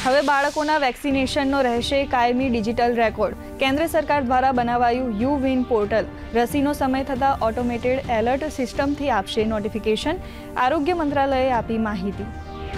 હવે બાળકોના વેક્સિનેશનનો રહેશે કાયમી ડિજિટલ રેકોર્ડ। કેન્દ્ર સરકાર દ્વારા બનાવાયું યુ-વિન પોર્ટલ। રસીનો સમય થતાં ઓટોમેટેડ એલર્ટ સિસ્ટમથી આપશે નોટિફિકેશન। આરોગ્ય મંત્રાલયે આપી માહિતી।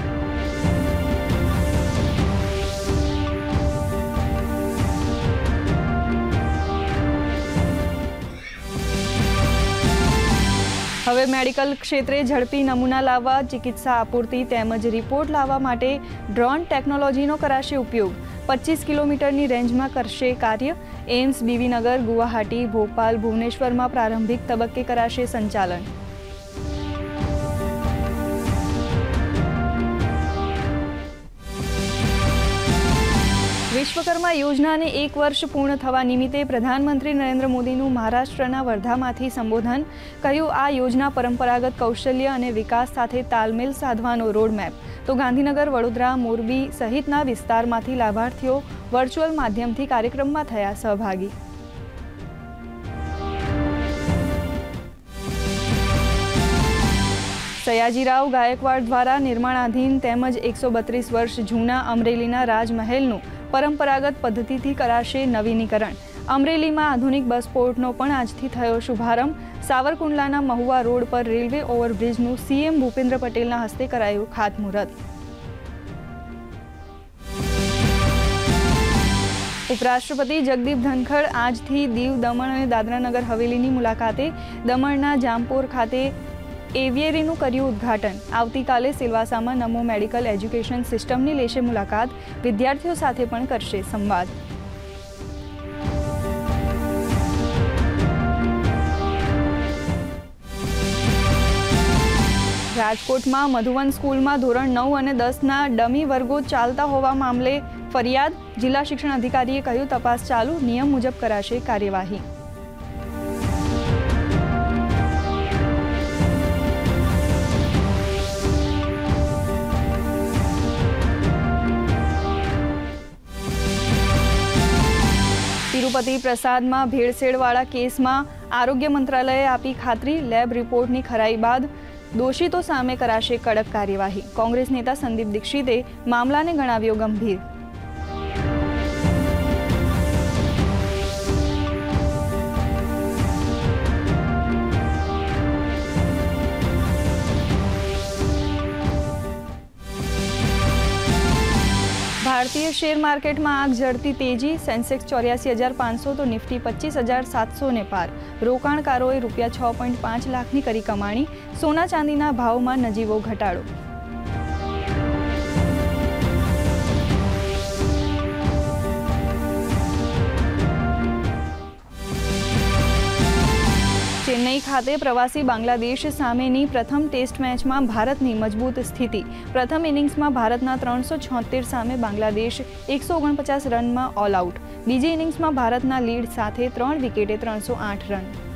હવે મેડિકલ ક્ષેત્રે ઝડપી નમૂના લાવવા, ચિકિત્સા આપૂર્તિ તેમજ રિપોર્ટ લાવવા માટે ડ્રોન ટેકનોલોજીનો કરાશે ઉપયોગ। 25 કિલોમીટરની રેન્જમાં કરશે કાર્ય। એમ્સ, બીવીનગર, ગુવાહાટી, ભોપાલ, ભુવનેશ્વરમાં પ્રારંભિક તબક્કે કરાશે સંચાલન। વિશ્વકર્મા યોજનાને 1 વર્ષ પૂર્ણ થવા નિમિત્તે પ્રધાનમંત્રી નરેન્દ્ર મોદીનું મહારાષ્ટ્રના વર્ધામાંથી સંબોધન। કહ્યું, આ યોજના પરંપરાગત કૌશલ્ય અને વિકાસ સાથે તાલમેલ સાધવાનો રોડમેપ। તો ગાંધીનગર, વડોદરા, મોરબી સહિતના વિસ્તારમાંથી લાભાર્થીઓ વર્ચ્યુઅલ માધ્યમથી કાર્યક્રમમાં થયા સહભાગી। સયાજીરાવ ગાયકવાડ દ્વારા નિર્માણાધીન તેમજ 132 વર્ષ જૂના અમરેલીના રાજમહેલનું પરંપરાગત પદ્ધતિથી કરાશે નવીનીકરણ। અમરેલીમાં આધુનિક બસ પોર્ટનો પણ આજથી થયો શુભારંભ। સાવરકુંડલાના મહુવા રોડ પર રેલવે ઓવરબ્રિજનું સીએમ ભૂપેન્દ્ર પટેલના હસ્તે કરાયું ખાતમુહૂર્ત। ઉપરાષ્ટ્રપતિ જગદીપ ધનખડ આજથી દીવ, દમણ અને દાદરાનગર હવેલીની મુલાકાતે। દમણના જામપોર ખાતે એવિયરીનું કર્યું ઉદ્ઘાટન। આવતીકાલે સિલવાસામાં નમો મેડિકલ એજ્યુકેશન સિસ્ટમની લેશે મુલાકાત। વિદ્યાર્થીઓ સાથે પણ કરશે સંવાદ। રાજકોટમાં મધુવન સ્કૂલમાં ધોરણ 9 અને 10ના ડમી વર્ગો ચાલતા હોવા મામલે ફરિયાદ। જિલ્લા શિક્ષણ અધિકારીએ કહ્યું, તપાસ ચાલુ, નિયમ મુજબ કરાશે કાર્યવાહી। તિરુપતિ પ્રસાદમાં ભેળસેળવાળા કેસમાં આરોગ્ય મંત્રાલયે આપી ખાતરી। લેબ રિપોર્ટની ખરાઈ બાદ દોષિતો સામે કરાશે કડક કાર્યવાહી। કોંગ્રેસ નેતા સંદીપ દીક્ષિતે મામલાને ગણાવ્યો ગંભીર। ભારતીય શેર માર્કેટમાં આગ ઝરતી તેજી। સેન્સેક્સ 84,500 તો નિફ્ટી 25,700 પાર। રોકાણકારોએ ₹6.5 લાખની કરી કમાણી। સોના ચાંદીના ભાવમાં નજીવો ઘટાડો। ચેન્નઈ ખાતે પ્રવાસી બાંગ્લાદેશ સામેની પ્રથમ ટેસ્ટ મેચમાં ભારતની મજબૂત સ્થિતિ। પ્રથમ ઇનિંગ્સમાં ભારતના 376 સામે બાંગ્લાદેશ 149 રનમાં ઓલ આઉટ। બીજી ઇનિંગ્સમાં ભારતના લીડ સાથે 3 વિકેટે 308 રન।